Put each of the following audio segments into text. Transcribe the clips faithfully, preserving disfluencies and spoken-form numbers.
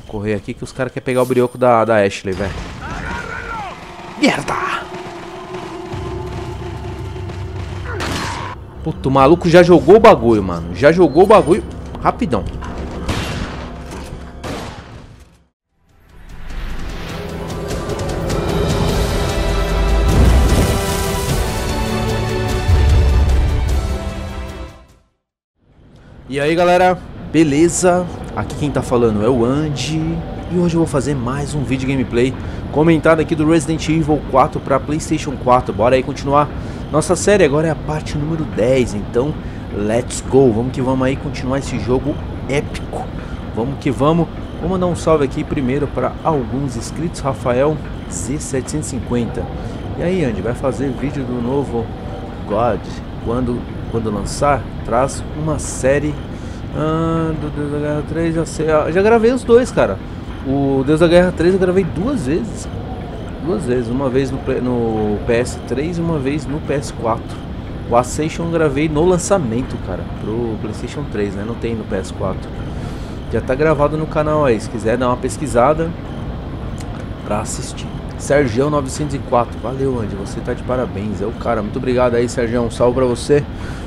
correr aqui que os caras querem pegar o brioco da, da Ashley, velho. Merda! Puta, o maluco já jogou o bagulho, mano. Já jogou o bagulho rapidão. E aí, galera, beleza? Aqui quem tá falando é o Andy. E hoje eu vou fazer mais um vídeo gameplay comentado aqui do Resident Evil quatro para PlayStation quatro. Bora aí continuar nossa série. Agora é a parte número dez, então let's go. Vamos que vamos aí continuar esse jogo épico. Vamos que vamos. Vou mandar um salve aqui primeiro para alguns inscritos. Rafael Z setecentos e cinquenta. E aí, Andy, vai fazer vídeo do novo God quando, quando lançar? Traz uma série ah, do Deus da Guerra três. Já, sei, já gravei os dois, cara. O Deus da Guerra três eu gravei duas vezes. Duas vezes, uma vez no, no P S três e uma vez no P S quatro. O Ascension eu gravei no lançamento, cara, pro PlayStation três, né? Não tem no P S quatro. Já tá gravado no canal aí, se quiser dar uma pesquisada pra assistir. Sergião novecentos e quatro, valeu, Andy, você tá de parabéns, é o cara, muito obrigado aí, Sergião, um salve pra você.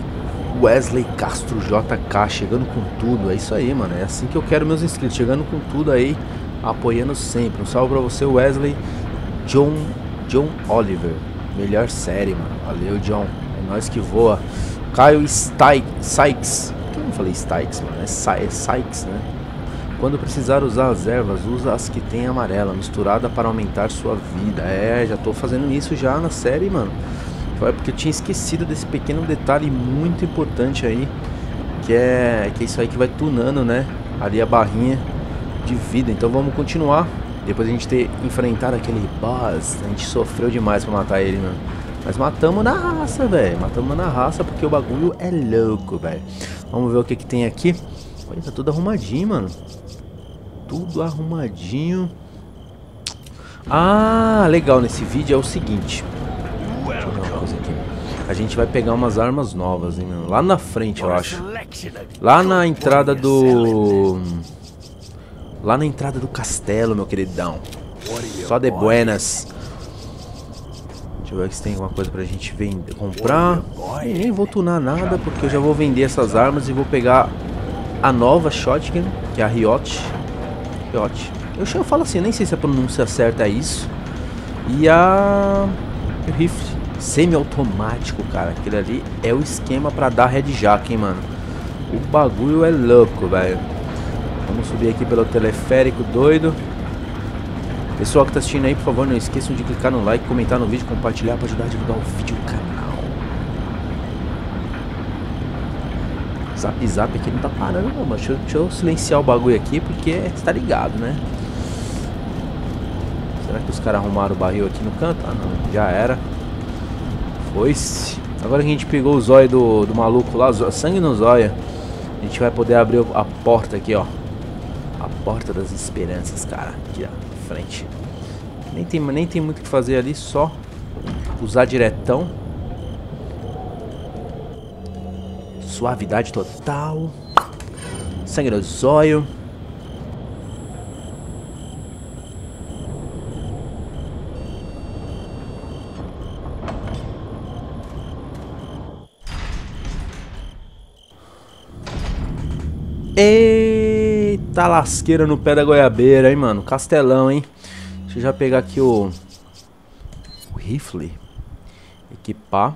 Wesley Castro J K, chegando com tudo, é isso aí, mano, é assim que eu quero meus inscritos, chegando com tudo aí, apoiando sempre. Um salve pra você, Wesley. John, John Oliver, melhor série, mano, valeu, John, é nóis que voa. Caio Sykes, por que eu não falei Sykes, mano, é, é Sykes, né? Quando precisar usar as ervas, usa as que tem amarela, misturada para aumentar sua vida. É, já tô fazendo isso já na série, mano. Foi porque eu tinha esquecido desse pequeno detalhe muito importante aí, que é, que é isso aí que vai tunando, né? Ali a barrinha de vida. Então vamos continuar. Depois a gente ter enfrentado aquele boss, a gente sofreu demais pra matar ele, mano. Mas matamos na raça, velho. Matamos na raça porque o bagulho é louco, velho. Vamos ver o que que tem aqui. Olha, tá tudo arrumadinho, mano. Tudo arrumadinho. Ah, legal, nesse vídeo é o seguinte. Deixa eu ver uma coisa aqui. A gente vai pegar umas armas novas, hein, mano. Lá na frente, eu acho. Lá na entrada do... Lá na entrada do castelo, meu queridão. Só de buenas. Deixa eu ver se tem alguma coisa pra gente vender, comprar. E nem vou tunar nada, porque eu já vou vender essas armas e vou pegar a nova shotgun, que é a Riot. Riot. Eu, eu falo assim, nem sei se a pronúncia certa é isso. E a... o rifle semi-automático, cara. Aquele ali é o esquema pra dar headjack, hein, mano. O bagulho é louco, velho. Vamos subir aqui pelo teleférico doido. Pessoal que tá assistindo aí, por favor, não esqueçam de clicar no like, comentar no vídeo, compartilhar pra ajudar a divulgar o vídeo do canal. Zap zap aqui não tá parando, não, mas deixa eu, deixa eu silenciar o bagulho aqui, porque você tá ligado, né? Será que os caras arrumaram o barril aqui no canto? Ah, não, já era. Foi-se. Agora que a gente pegou o zóio do, do maluco lá, sangue no zóio, a gente vai poder abrir a porta aqui, ó. A porta das esperanças, cara. Aqui, ó, frente. Nem tem, nem tem muito o que fazer ali, só usar diretão. Suavidade total. Sangue no zóio. Eita lasqueira no pé da goiabeira, hein, mano. Castelão, hein. Deixa eu já pegar aqui o, o rifle. Equipar.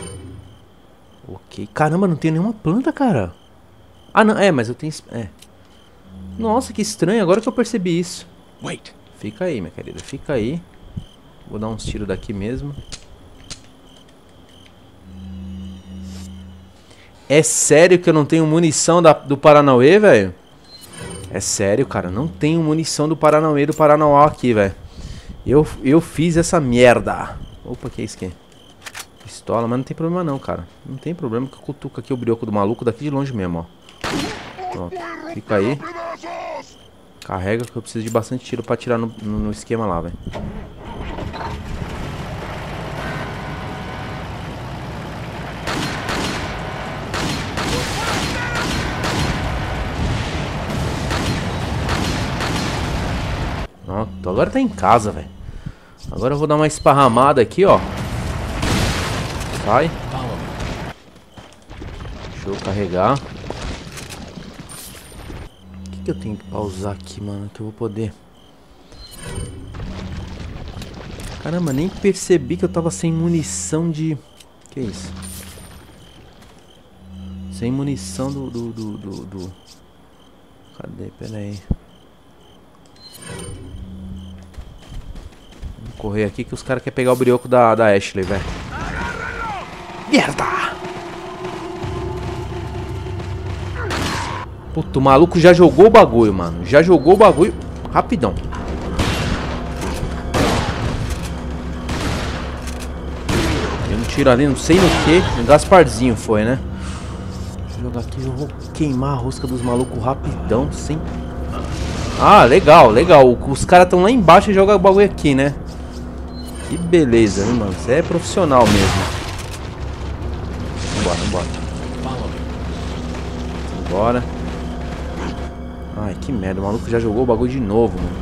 Ok. Caramba, não tem nenhuma planta, cara. Ah, não. É, mas eu tenho... É. Nossa, que estranho. Agora que eu percebi isso. Wait. Fica aí, minha querida. Fica aí. Vou dar uns tiros daqui mesmo. É sério que eu não tenho munição da, do Paranauê, velho? É sério, cara. Não tenho munição do Paranauê do Paranauá aqui, velho. Eu, eu fiz essa merda. Opa, que é isso aqui? Pistola, mas não tem problema não, cara. Não tem problema que eu cutuco aqui o brioco do maluco daqui de longe mesmo, ó. Pronto. Fica aí. Carrega que eu preciso de bastante tiro pra tirar no, no, no esquema lá, velho. Pronto, agora tá em casa, velho. Agora eu vou dar uma esparramada aqui, ó. Sai. Deixa eu carregar. O que, que eu tenho que pausar aqui, mano? Que eu vou poder... Caramba, nem percebi que eu tava sem munição de... Que isso? Sem munição do... do, do, do, do... Cadê? Pera aí. Vamos correr aqui que os caras querem pegar o brioco da, da Ashley, velho. Merda! Puta, o maluco já jogou o bagulho, mano. Já jogou o bagulho rapidão. Deu um tiro ali, não sei no que. Um Gasparzinho foi, né? Deixa eu jogar aqui, eu vou queimar a rosca dos malucos rapidão, sem... Ah, legal, legal. Os caras estão lá embaixo e jogam o bagulho aqui, né? Que beleza, hein, mano? Você é profissional mesmo. Vambora, vambora. Vambora. Ai, que merda. O maluco já jogou o bagulho de novo, mano.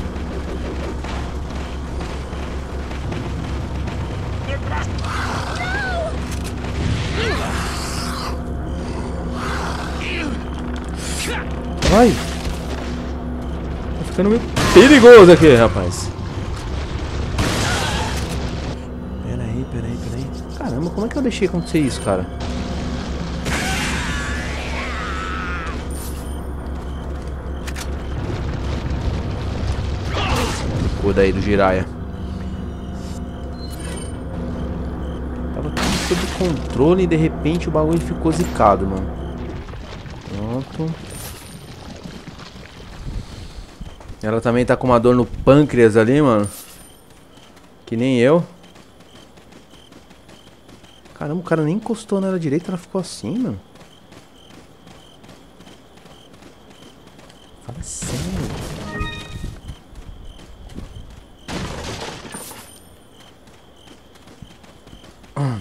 Ai. Tá ficando meio perigoso aqui, rapaz. Pera aí, pera aí, pera aí. Caramba, como é que eu deixei acontecer isso, cara? Cuida aí do Jiraiya. Tava tudo sob controle e de repente o bagulho ficou zicado, mano. Pronto. Ela também tá com uma dor no pâncreas ali, mano. Que nem eu. Caramba, o cara nem encostou nela direito, ela ficou assim, mano. Fala sério. Hum.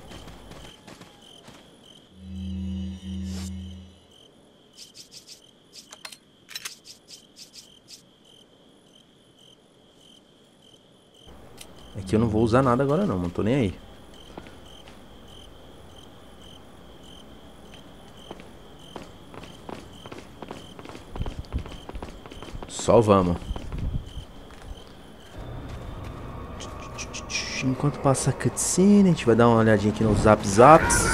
Aqui eu não vou usar nada agora não, não tô nem aí. Só vamos. Enquanto passa a cutscene, a gente vai dar uma olhadinha aqui nos zap zaps.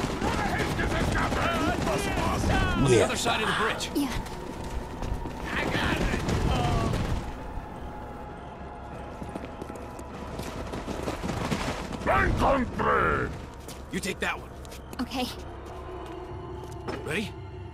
Yeah. You take that one. Okay. Ready?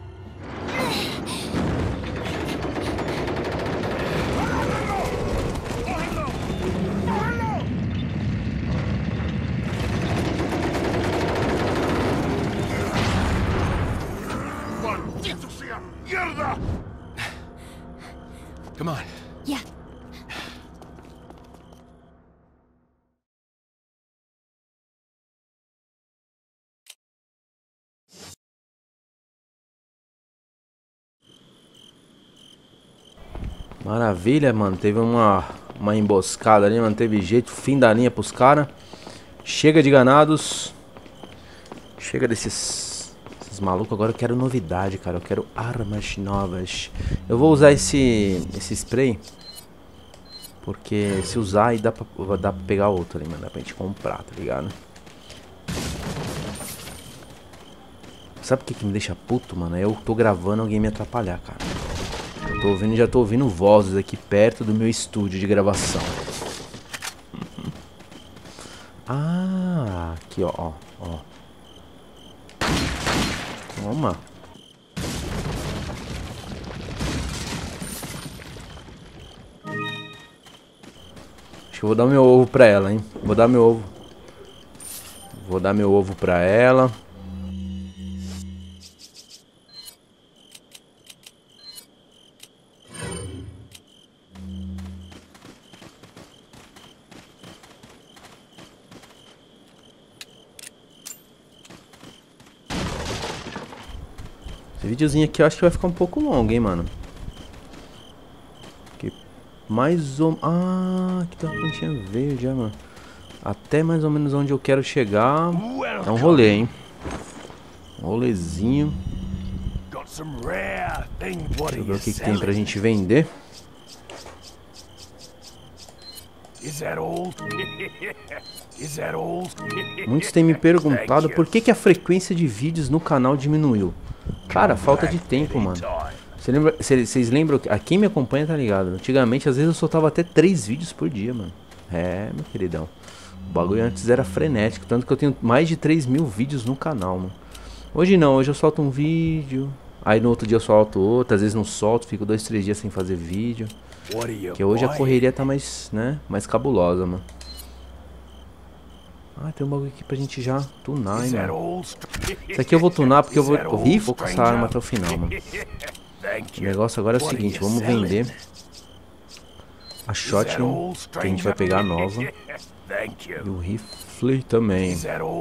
Come on. Yeah. Maravilha, mano. Teve uma, uma emboscada ali, mano. Teve jeito. Fim da linha pros caras. Chega de ganados. Chega desses, esses malucos. Agora eu quero novidade, cara. Eu quero armas novas. Eu vou usar esse, esse spray. Porque se usar aí dá pra, dá pra pegar outro ali, mano. Dá pra gente comprar, tá ligado? Sabe o que, que me deixa puto, mano? Eu tô gravando alguém me atrapalhar, cara. Eu tô ouvindo, já tô ouvindo vozes aqui perto do meu estúdio de gravação. Ah, aqui, ó, ó, ó. Toma. Acho que eu vou dar meu ovo pra ela, hein? Vou dar meu ovo. Vou dar meu ovo pra ela. Esse videozinho aqui eu acho que vai ficar um pouco longo, hein, mano. Porque mais ou... Ah, aqui tem uma plantinha verde, ó, mano. Até mais ou menos onde eu quero chegar. É um rolê, hein? Um rolezinho. Deixa eu ver o que, que tem pra gente vender. Muitos têm me perguntado por que, que a frequência de vídeos no canal diminuiu. Cara, falta de tempo, mano. Você lembra, vocês lembram? A quem me acompanha tá ligado. Antigamente, às vezes eu soltava até três vídeos por dia, mano. É, meu queridão. O bagulho antes era frenético. Tanto que eu tenho mais de três mil vídeos no canal, mano. Hoje não, hoje eu solto um vídeo. Aí no outro dia eu solto outro. Às vezes não solto, fico dois, três dias sem fazer vídeo. Porque hoje a correria tá mais, né, mais cabulosa, mano. Ah, tem um bagulho aqui pra gente já tunar, hein, mano. Isso aqui eu vou tunar porque eu vou rifle com essa arma até o final, mano. O negócio agora é o seguinte, vamos vender a shotgun, que a gente vai pegar a nova. E o rifle também.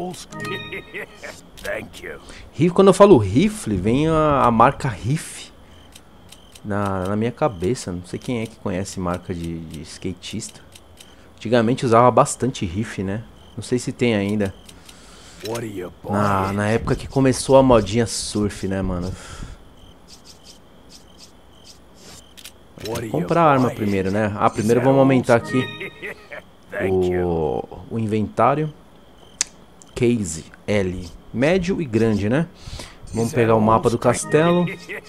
Rifle, quando eu falo rifle, vem a, a marca Riff na, na minha cabeça. Não sei quem é que conhece marca de, de skatista. Antigamente usava bastante Riff, né? Não sei se tem ainda. Na, na época que começou a modinha surf, né, mano? Vou comprar a arma primeiro, né? Ah, primeiro vamos aumentar aqui o, o inventário. Case L. Médio e grande, né? Vamos pegar o mapa do castelo.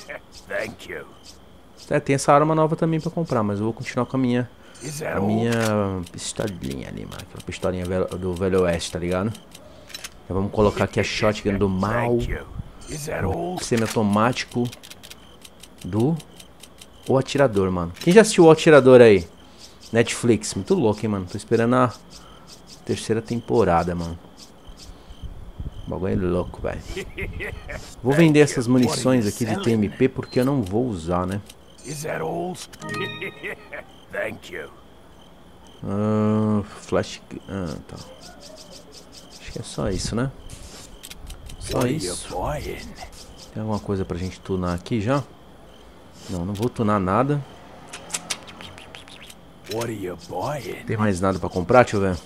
É, tem essa arma nova também pra comprar, mas eu vou continuar com a minha... A minha pistolinha ali, mano. Aquela pistolinha do Velho Oeste, tá ligado? Então vamos colocar aqui a shotgun do mal. O semi-automático do... O Atirador, mano. Quem já assistiu o Atirador aí? Netflix. Muito louco, hein, mano. Tô esperando a terceira temporada, mano. O bagulho é louco, velho. Vou vender essas munições aqui de T M P porque eu não vou usar, né? Ah, flash... Ah, tá. Acho que é só isso, né? Só isso. Tem alguma coisa pra gente tunar aqui já? Não, não vou tunar nada. Tem mais nada pra comprar? Deixa eu ver.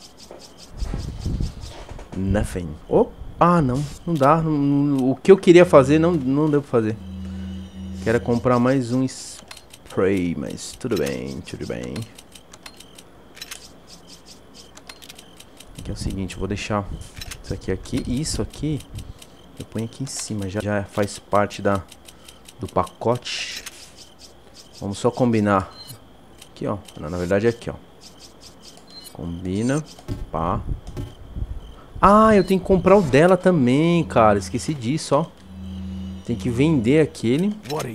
Nothing. Oh, ah, não. Não dá. Não, não, o que eu queria fazer não, não deu pra fazer. Quero comprar mais um spray, mas tudo bem, tudo bem. Aqui é o seguinte, eu vou deixar isso aqui aqui e isso aqui eu ponho aqui em cima, já, já faz parte da, do pacote. Vamos só combinar aqui, ó. Na verdade é aqui, ó. Combina, pá. Ah, eu tenho que comprar o dela também, cara. Esqueci disso, ó. Tem que vender aquele.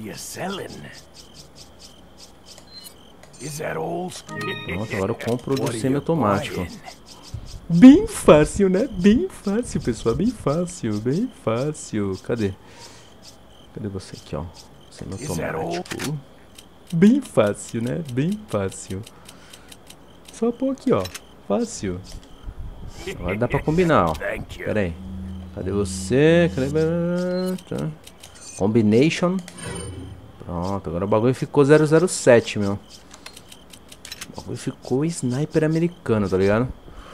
Pronto, agora eu compro o do semi-automático. Bem fácil, né? Bem fácil, pessoal. Bem fácil, bem fácil. Cadê? Cadê você aqui, ó? Semi-automático. Bem fácil, né? Bem fácil. Só pôr aqui, ó. Fácil. Agora dá pra combinar, ó. Pera aí. Cadê você? Cadê? Combination. Pronto, agora o bagulho ficou zero zero sete, meu. O bagulho ficou sniper americano, tá ligado?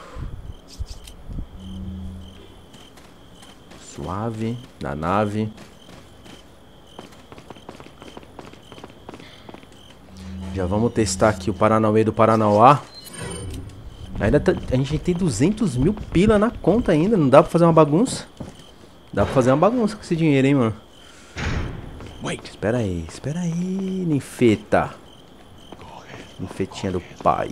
Suave, na nave. Já vamos testar aqui o Paranauê do Paranauá. Ainda tá, a gente tem duzentos mil pila na conta ainda. Não dá pra fazer uma bagunça? Dá pra fazer uma bagunça com esse dinheiro, hein, mano. Wait. Espera aí, espera aí, ninfeta. Ninfetinha do pai.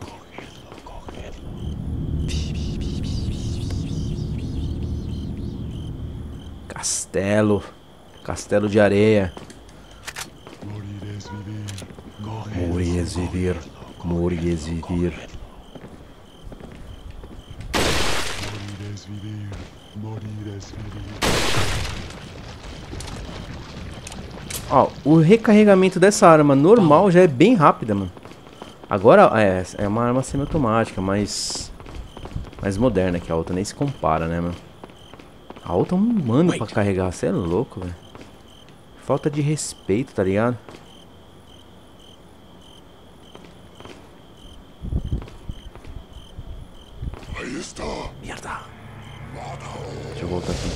Castelo. Castelo de areia. Morires vivir. Morires vivir. Ó, o recarregamento dessa arma normal já é bem rápida, mano. Agora é, é uma arma semiautomática, mas mais moderna que a outra, nem se compara, né, mano? A outra é um mano pra carregar, você é louco, velho. Falta de respeito, tá ligado? Merda. Deixa eu voltar aqui.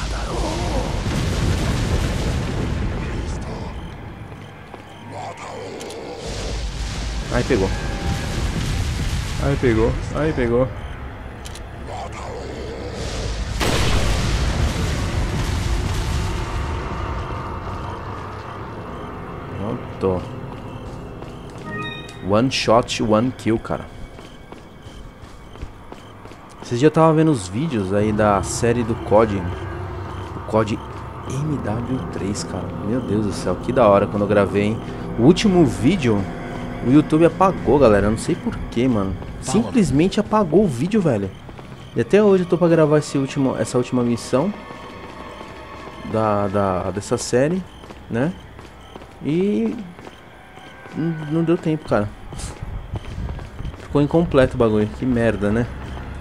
Aí pegou. Aí pegou. Aí pegou. Pronto. One shot, one kill, cara. Esses dias eu tava vendo os vídeos aí da série do C O D. O C O D M W três, cara. Meu Deus do céu, que da hora quando eu gravei, hein? O último vídeo, o YouTube apagou, galera. Eu não sei porquê, mano. Simplesmente apagou o vídeo, velho. E até hoje eu tô pra gravar esse último, essa última missão da, da, dessa série, né? E não, não deu tempo, cara. Ficou incompleto o bagulho. Que merda, né?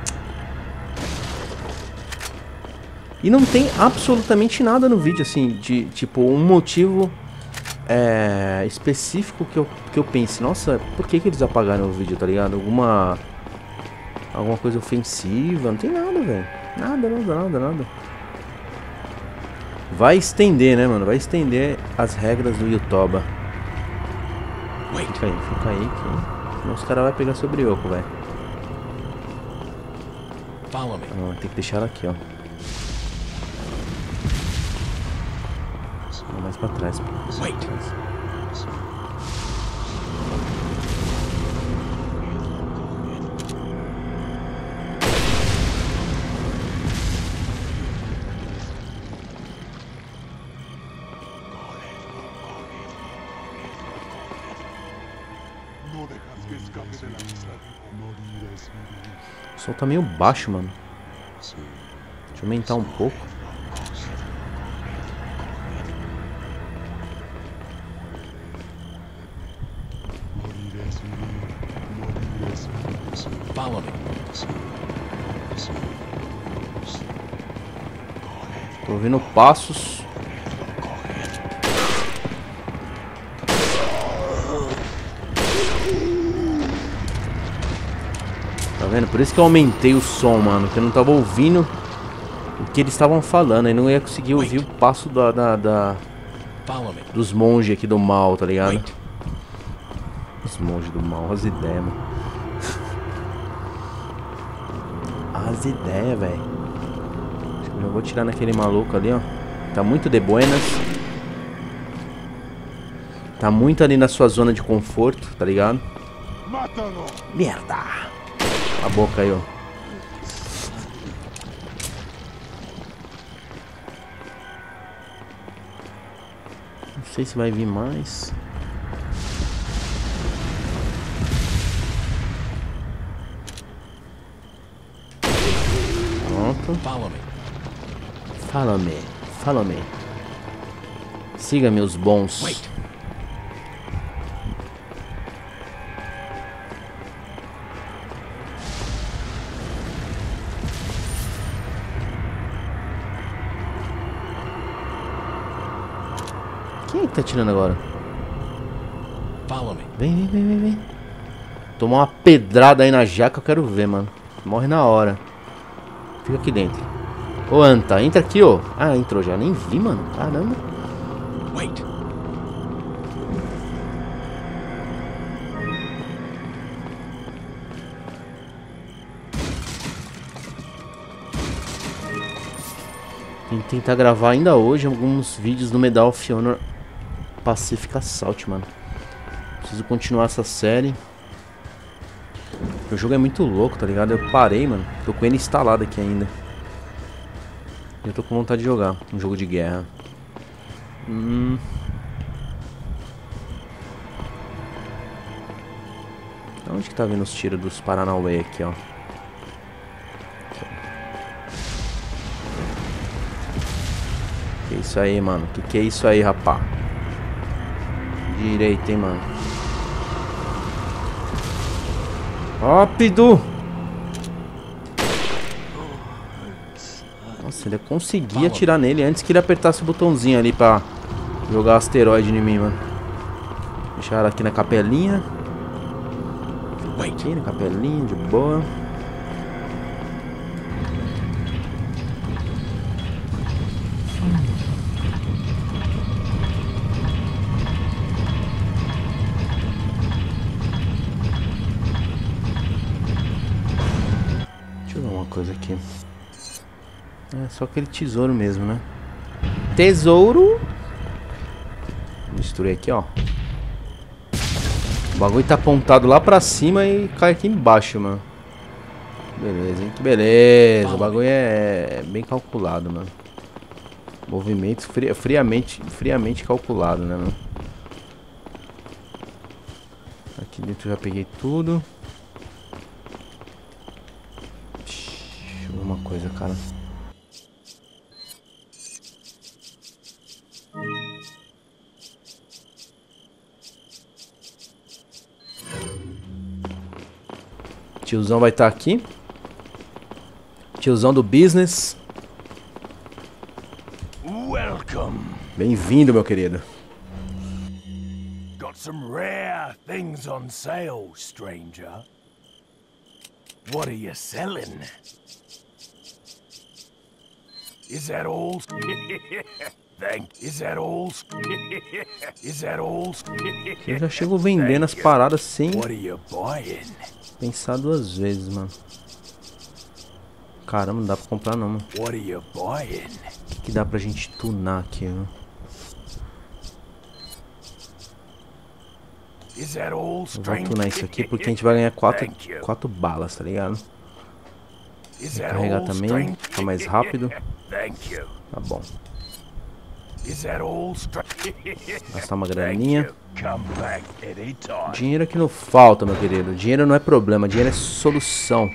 E não tem absolutamente nada no vídeo, assim, de tipo um motivo é, específico que eu, que eu pense, nossa, por que que eles apagaram o vídeo, tá ligado? Alguma alguma coisa ofensiva, não tem nada, velho. Nada, nada, nada, nada. Vai estender, né, mano? Vai estender as regras do YouTube. Fica aí, fica aí, que senão os caras vão pegar sobre oco, velho. Ah, tem que deixar ela aqui, ó. Mais pra trás. Wait. O som tá meio baixo, mano. Deixa eu aumentar um pouco. Tô ouvindo passos. Tá vendo? Por isso que eu aumentei o som, mano. Que eu não tava ouvindo o que eles estavam falando. Aí não ia conseguir ouvir o passo da, da, da dos monges aqui do mal, tá ligado? Os monges do mal, as ideias, mano. As ideias, velho. Eu já vou tirar naquele maluco ali, ó. Tá muito de buenas. Tá muito ali na sua zona de conforto, tá ligado? Merda! A boca aí, ó. Não sei se vai vir mais. Follow me. Follow me. Follow me. Siga meus bons. Wait. Quem é que tá atirando agora? Follow me. Vem, vem, vem, vem, vem. Tomar uma pedrada aí na jaca, eu quero ver, mano. Morre na hora. Fica aqui dentro. Ô, Anta, entra aqui, ó. Ah, entrou já. Nem vi, mano. Caramba. Wait. Tem que tentar gravar ainda hoje alguns vídeos do Medal of Honor Pacific Assault, mano. Preciso continuar essa série. O jogo é muito louco, tá ligado? Eu parei, mano. Tô com ele instalado aqui ainda. Eu tô com vontade de jogar um jogo de guerra. Hum. Onde que tá vindo os tiros dos Paranauê aqui, ó? Que isso aí, mano? Que que é isso aí, rapá? Direita, hein, mano? Rápido! Nossa, ele conseguia atirar nele antes que ele apertasse o botãozinho ali pra jogar asteroide em mim, mano. Deixar ela aqui na capelinha. Aqui na capelinha, de boa. aqui? É só aquele tesouro mesmo, né? Tesouro. Vou destruir aqui, ó. O bagulho tá apontado lá pra cima e cai aqui embaixo, mano. Beleza, hein? Que beleza. O bagulho é bem calculado, mano. Movimentos fri friamente, friamente calculado, né, mano? Aqui dentro eu já peguei tudo. Deixa eu ver uma coisa, cara. Tiozão vai estar aqui. Tiozão do business. Welcome. Bem-vindo, meu querido. Got some rare things on sale, stranger. What are you selling? Is that all? Thank. Is that all? Is that all? Eu já chego vendendo as paradas sem What are you buying? pensar duas vezes, mano. Caramba, não dá pra comprar não, mano. What are you buying? O que, que dá pra gente tunar aqui, mano? Is that all, Eu vou stranger? tunar isso aqui porque a gente vai ganhar quatro, quatro balas, tá ligado? Is Vou that carregar all, também, stranger? ficar mais rápido. Thank you. Tá bom. Is that all, stranger? Gastar uma Thank graninha. you. Come back anytime. Dinheiro aqui não falta, meu querido. Dinheiro não é problema, dinheiro é solução.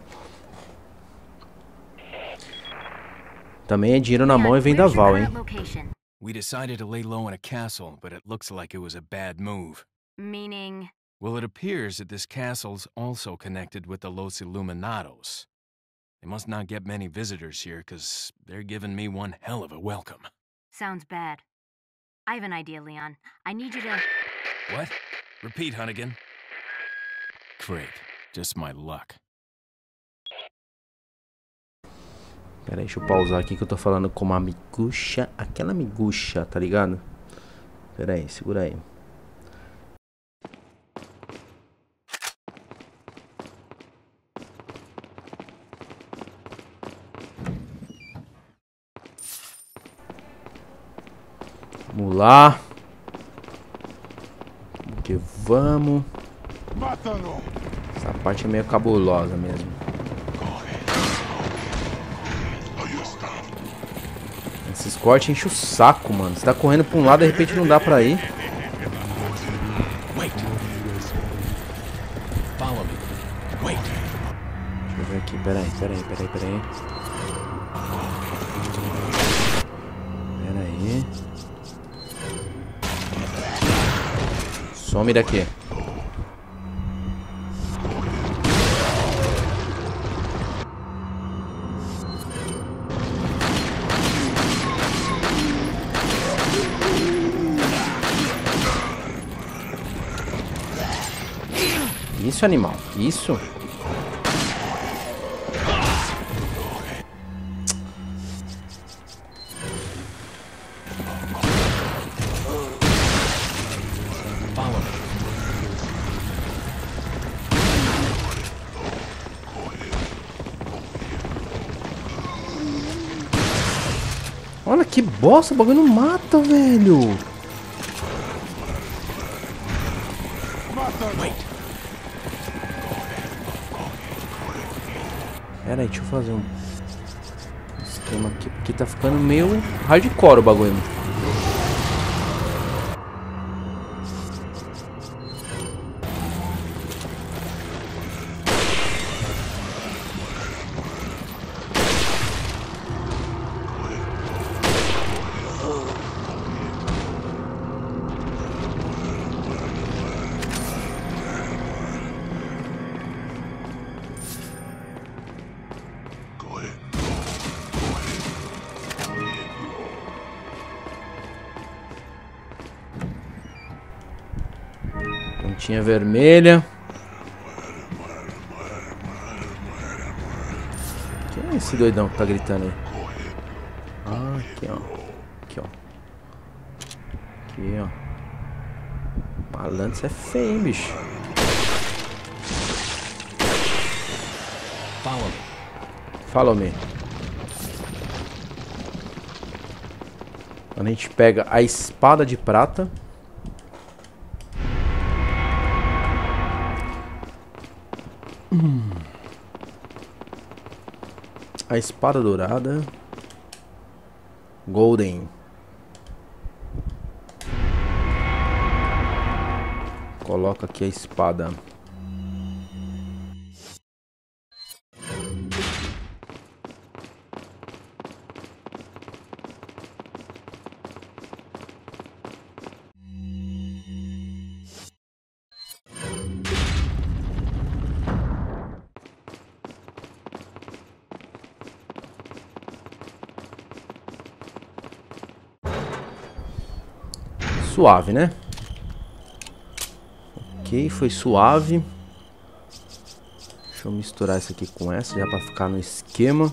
Também é dinheiro na mão e vendaval, hein? We decided to lay low in a castle, but it looks like it was a bad move. Meaning? Well, it appears that this castle's also connected with the Los Illuminados. They must not get many visitors here, because they're giving me one hell of a welcome. Sounds bad. I have an idea, Leon. I need you to... What? Repeat, Hunnigan. Great. Just my luck. Pera aí, deixa eu pausar aqui que eu tô falando com uma miguxa. Aquela miguxa, tá ligado? Pera aí, segura aí. Vamos lá. Porque vamos. Essa parte é meio cabulosa mesmo. Esses cortes enchem o saco, mano. Você tá correndo pra um lado e de repente não dá pra ir. Wait. Follow me. Wait. Deixa eu ver aqui, peraí, peraí, peraí, peraí. Peraí. Some daqui. Isso, animal. Isso. Olha que bosta, o bagulho não mata, velho. Pera aí, deixa eu fazer um esquema aqui, porque tá ficando meio hardcore o bagulho. Pontinha vermelha. Quem é esse doidão que tá gritando aí? Ah, aqui ó. Aqui ó. Aqui ó. Malandro, isso é feio, hein, bicho. Follow me. Follow me. A gente pega a espada de prata. Hum. A espada dourada. Golden. Coloca aqui a espada. Suave, né? Ok, foi suave. Deixa eu misturar isso aqui com essa, já pra ficar no esquema.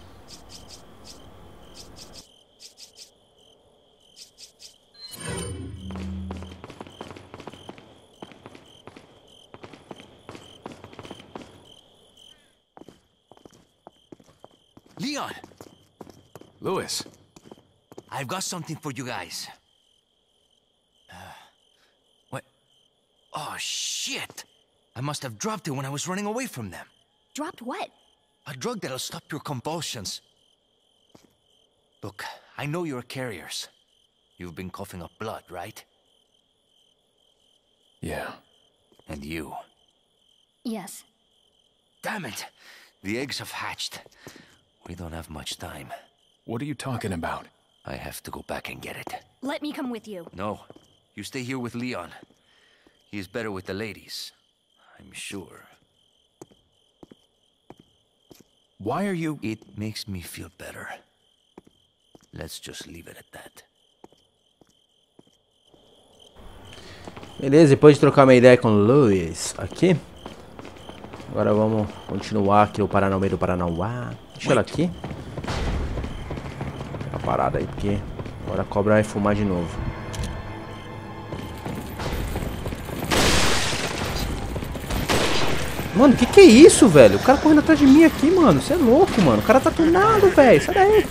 Leon! Louis. I've got something for you guys. Oh, shit! I must have dropped it when I was running away from them. Dropped what? A drug that'll stop your convulsions. Look, I know you're carriers. You've been coughing up blood, right? Yeah. And you? Yes. Damn it! The eggs have hatched. We don't have much time. What are you talking about? I have to go back and get it. Let me come with you. No, you stay here with Leon. He's better with the ladies, I'm sure. Why are you... It makes me feel better. Let's just leave it at that. Beleza, depois de trocar uma ideia com o Louis aqui. Agora vamos continuar aqui no Paraná, no meio do Paranauá. Deixa ela aqui. Fica parada aí, porque agora a cobra vai fumar de novo. Mano, que que é isso, velho? O cara correndo atrás de mim aqui, mano. Você é louco, mano. O cara tá tunado, velho. Sai daí.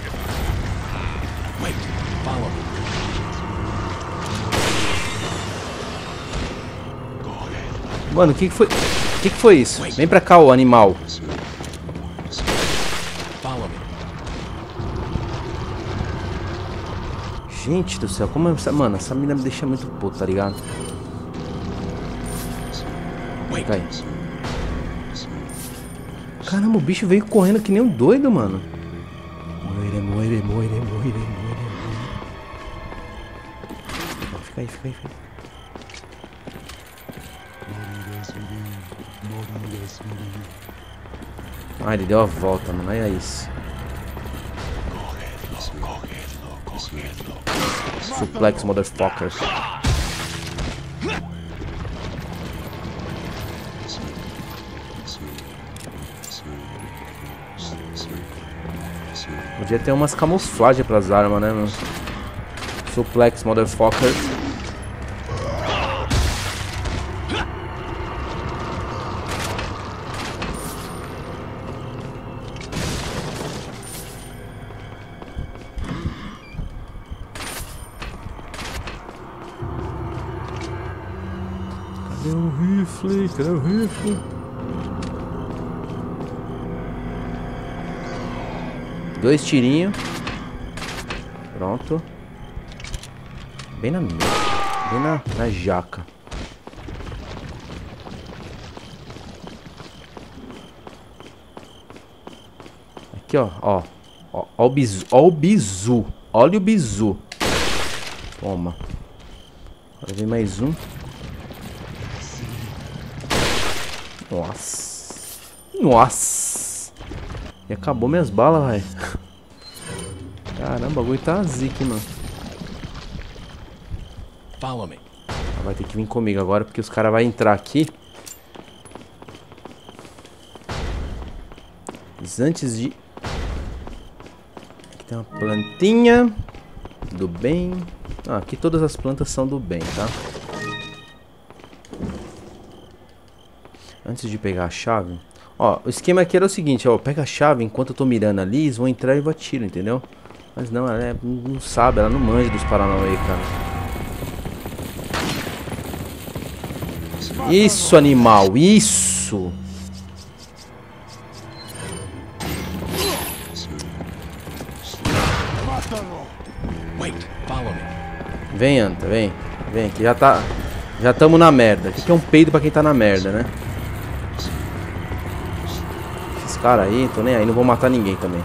Mano, o que que foi? O que que foi isso? Vem pra cá, ô animal. Gente do céu, como essa... Mano, essa mina me deixa muito puto, tá ligado? Fica aí. Caramba, o bicho veio correndo que nem um doido, mano. Moire, moire, moire, moire, moire. Fica aí, fica aí, fica aí. Ah, ele deu a volta, mano. Olha isso. Suplex, motherfucker. Podia ter umas camuflagens pras armas, né, mano? Suplex, motherfucker. Cadê o rifle? Cadê o rifle? Dois tirinhos. Pronto. Bem na minha. Bem na, na jaca. Aqui, ó. Ó. Ó, ó o bizu. Ó o bizu. Olha o bizu. Toma. Agora vem mais um. Nossa. Nossa. E acabou minhas balas, velho. Caramba, o bagulho tá zique, mano. Follow me. Vai ter que vir comigo agora, porque os caras vão entrar aqui. Mas antes de... Aqui tem uma plantinha do bem. Ah, aqui todas as plantas são do bem, tá? Antes de pegar a chave... Ó, o esquema aqui era o seguinte, ó. Pega a chave enquanto eu tô mirando ali, eles vão entrar e eu atiro, entendeu? Mas não, ela é, não sabe, ela não manja dos Paranauê, cara. Isso, animal, isso! Vem, Anta, vem. Vem aqui, já tá... Já tamo na merda. O que é um peido pra quem tá na merda, né? Esses caras aí, tô nem aí, não vou matar ninguém também.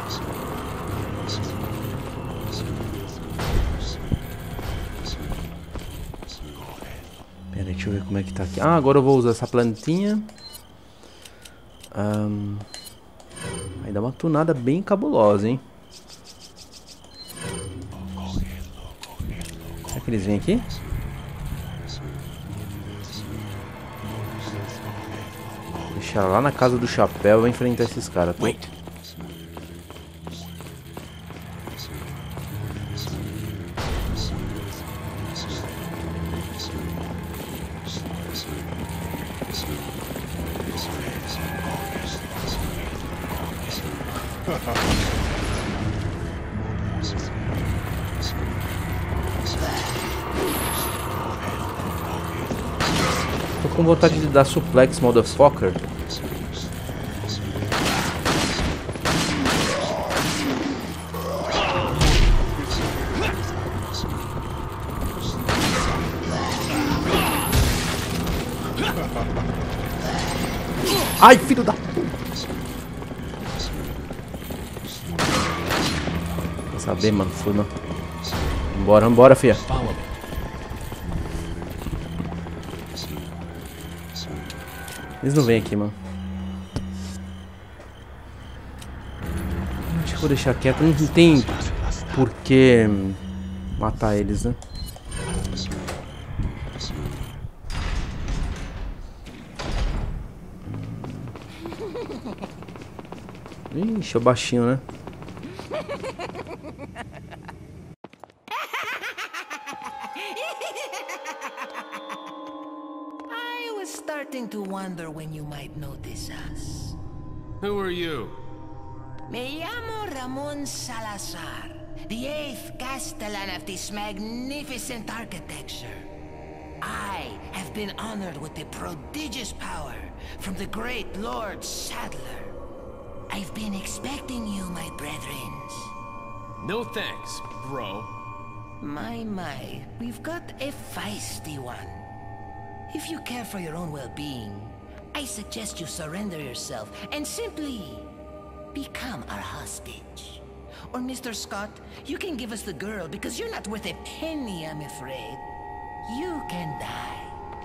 Pera aí, deixa eu ver como é que tá aqui. Ah, agora eu vou usar essa plantinha. Um... Aí dá uma tunada bem cabulosa, hein? Será que eles vêm aqui? Deixar lá na casa do chapéu e enfrentar esses caras. Tá? Tô com vontade de dar suplex, motherfucker. Ai, filho da... Quer saber, mano? Foi, mano. Vambora, vambora, fia. Eles não vêm aqui, mano. Acho que eu vou deixar quieto. Não tem por que matar eles, né? Ixi, é o baixinho, né? I was starting to wonder when you might notice us. Who are you? Me llamo Ramon Salazar, the eighth Castellan of this magnificent architecture. I have been honored with the prodigious power from the great Lord Sadler. I've been expecting you, my brethrens. No thanks, bro. My, my, we've got a feisty one. If you care for your own well-being, I suggest you surrender yourself and simply become our hostage. Or Mister Scott, you can give us the girl because you're not worth a penny, I'm afraid. You can die.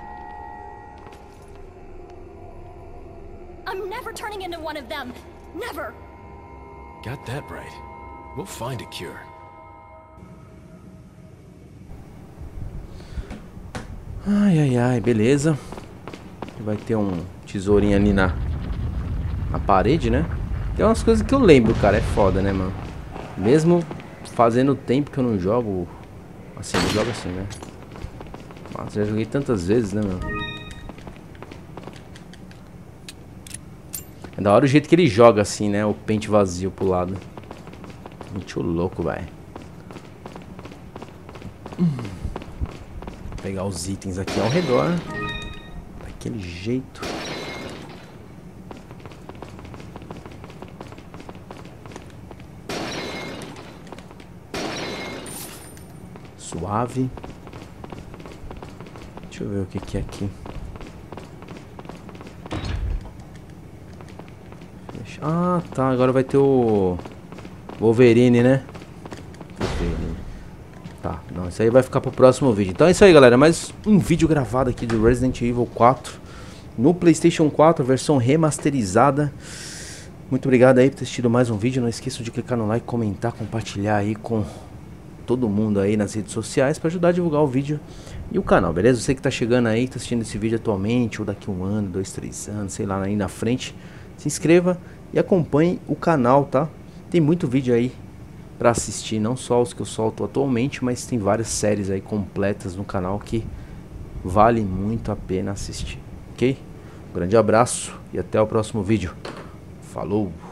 I'm never turning into one of them. Never. Got that right. We'll find a cure. Ai, ai, ai, beleza. Vai ter um tesourinho ali na, na parede, né? Tem umas coisas que eu lembro, cara. É foda, né, mano? Mesmo fazendo tempo que eu não jogo. Assim, eu jogo assim, né? Mas já joguei tantas vezes, né, meu? É da hora o jeito que ele joga assim, né? O pente vazio pro lado. Muito louco, velho. Hum. Vou pegar os itens aqui ao redor. Daquele jeito. Suave. Deixa eu ver o que que é aqui. Ah, tá. Agora vai ter o Wolverine, né? Wolverine. Tá, não. Isso aí vai ficar pro próximo vídeo. Então é isso aí, galera. Mais um vídeo gravado aqui do Resident Evil quatro no PlayStation quatro, versão remasterizada. Muito obrigado aí por ter assistido mais um vídeo. Não esqueçam de clicar no like, comentar, compartilhar aí com todo mundo aí nas redes sociais para ajudar a divulgar o vídeo e o canal, beleza? Você que tá chegando aí, tá assistindo esse vídeo atualmente, ou daqui um ano, dois, três anos, sei lá, aí na frente, se inscreva e acompanhe o canal, tá? Tem muito vídeo aí pra assistir, não só os que eu solto atualmente, mas tem várias séries aí completas no canal que vale muito a pena assistir, ok? Um grande abraço e até o próximo vídeo. Falou!